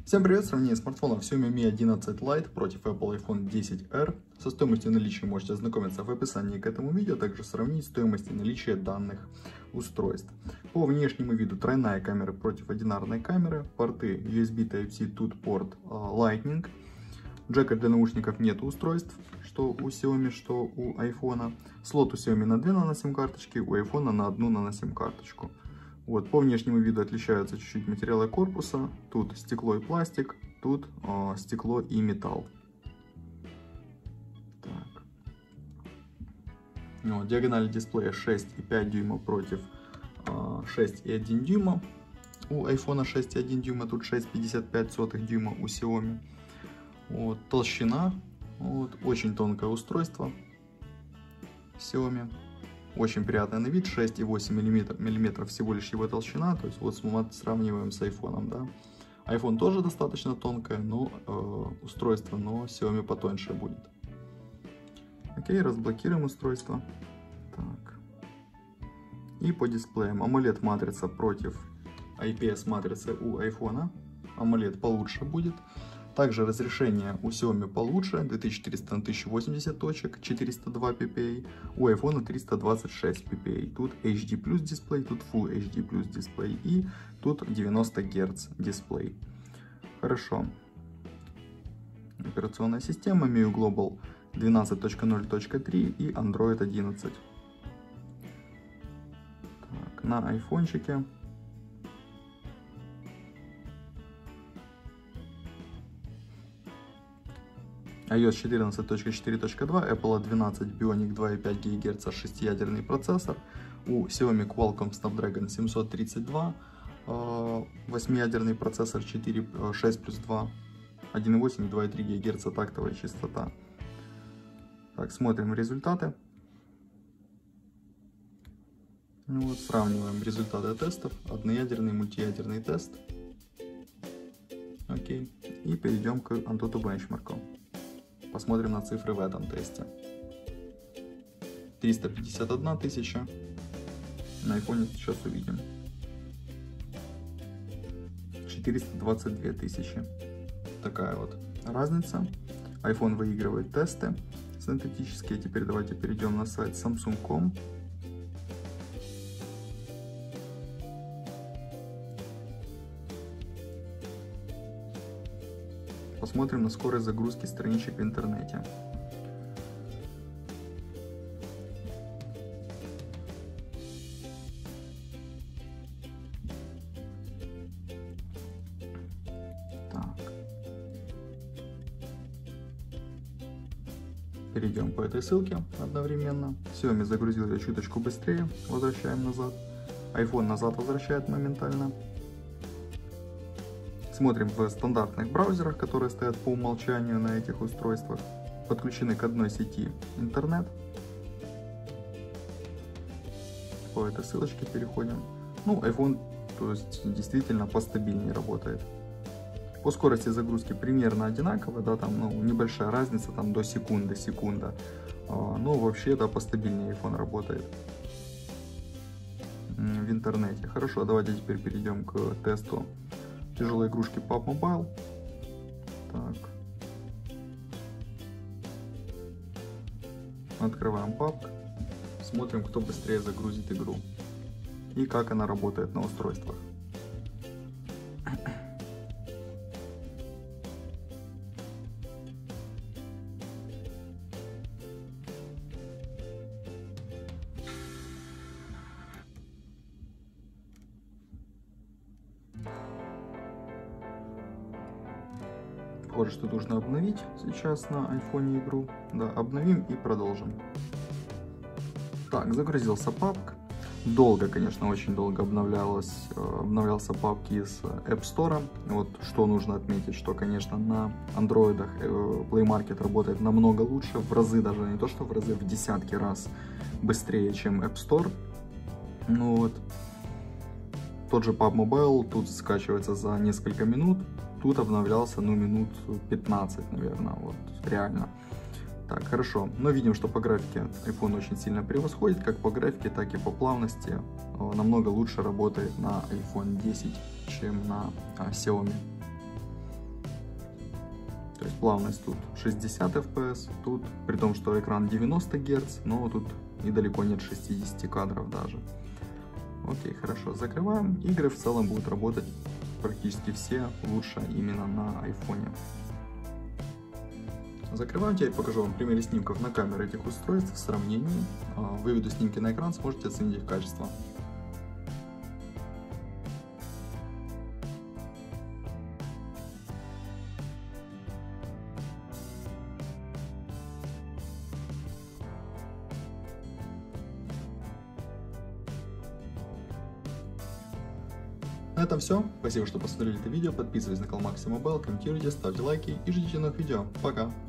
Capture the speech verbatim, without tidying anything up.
Всем привет! Сравнение смартфонов Xiaomi Mi одиннадцать Lite против Apple iPhone десять эр. Со стоимостью наличия можете ознакомиться в описании к этому видео, также сравнить стоимость и наличие данных устройств. По внешнему виду тройная камера против одинарной камеры, порты ю эс би Type-C, тут порт Lightning. Джека для наушников нет устройств, что у Xiaomi, что у iPhone. Слот у Xiaomi на две нано-сим карточки, у iPhone на одну нано-сим карточку. Вот, по внешнему виду отличаются чуть-чуть материалы корпуса. Тут стекло и пластик, тут э, стекло и металл. Так. Вот, диагональ дисплея шесть и пять дюйма против э, шесть и один дюйма. У iPhone шесть и один дюйма, тут шесть и пятьдесят пять сотых дюйма у Xiaomi. Вот, толщина, вот, очень тонкое устройство Xiaomi. Очень приятный на вид, шесть и восемь миллиметров всего лишь его толщина, то есть вот сравниваем с iPhone, да. iPhone тоже достаточно тонкое, но э, устройство, но Xiaomi потоньше будет. Окей, разблокируем устройство. Так. И по дисплеям AMOLED матрица против ай пи эс матрицы у iPhone. AMOLED получше будет. Также разрешение у Xiaomi получше, две тысячи четыреста на тысячу восемьдесят точек, четыреста два пи пи ай, у iPhone триста двадцать шесть пи пи ай. Тут эйч ди плюс дисплей, тут Full эйч ди плюс дисплей и тут девяносто герц дисплей. Хорошо. Операционная система эм ай ю Global двенадцать точка ноль точка три и Android одиннадцать. Так, на айфончике. ай о эс четырнадцать точка четыре точка два, Apple двенадцать Bionic два и пять гигагерца шестиядерный процессор, у Xiaomi Qualcomm Snapdragon семьсот тридцать два, восьмиядерный процессор четыре, шесть плюс два, один и восемь и два и три гигагерца тактовая частота. Так, смотрим результаты. Ну вот, сравниваем результаты тестов, одноядерный, мультиядерный тест. Окей, и перейдем к Antutu бенчмарку. Посмотрим на цифры в этом тесте. триста пятьдесят одна тысяча. На iPhone сейчас увидим. четыреста двадцать две тысячи. Такая вот разница. iPhone выигрывает тесты синтетические. Теперь давайте перейдем на сайт Samsung точка ком. Посмотрим на скорость загрузки страничек в интернете. Так. Перейдем по этой ссылке одновременно. Xiaomi загрузил ее чуточку быстрее. Возвращаем назад. iPhone назад возвращает моментально. Смотрим в стандартных браузерах, которые стоят по умолчанию на этих устройствах. Подключены к одной сети интернет. По этой ссылочке переходим. Ну, iPhone, то есть, действительно постабильнее работает. По скорости загрузки примерно одинаково, да, там, ну, небольшая разница, там, до секунды, секунда. Но вообще, да, постабильнее iPhone работает в интернете. Хорошо, давайте теперь перейдем к тесту тяжелой игрушки пабг Mobile. Так. Открываем пабг. Смотрим, кто быстрее загрузит игру. И как она работает на устройствах. Похоже, что нужно обновить сейчас на iPhone игру. Да, обновим и продолжим. Так, загрузился пабг. Долго, конечно, очень долго обновлялось, обновлялся пабг из App Store. Вот что нужно отметить, что, конечно, на андроидах Play Market работает намного лучше, в разы, даже не то что в разы, в десятки раз быстрее, чем App Store. Ну вот. Тот же пабг Mobile тут скачивается за несколько минут. Тут обновлялся, ну, минут пятнадцать, наверное, вот, реально. Так, хорошо. Но видим, что по графике iPhone очень сильно превосходит, как по графике, так и по плавности. Намного лучше работает на iPhone десять, чем на Xiaomi. То есть плавность тут шестьдесят эф пи эс, тут, при том, что экран девяносто герц, но тут недалеко нет шестидесяти кадров даже. Окей, хорошо, закрываем. Игры в целом будут работать практически все лучше именно на айфоне. Закрываем, теперь покажу вам примеры снимков на камеры этих устройств в сравнении. Выведу снимки на экран, сможете оценить их качество. На этом все. Спасибо, что посмотрели это видео. Подписывайтесь на канал Maxi Mobile, комментируйте, ставьте лайки и ждите новых видео. Пока!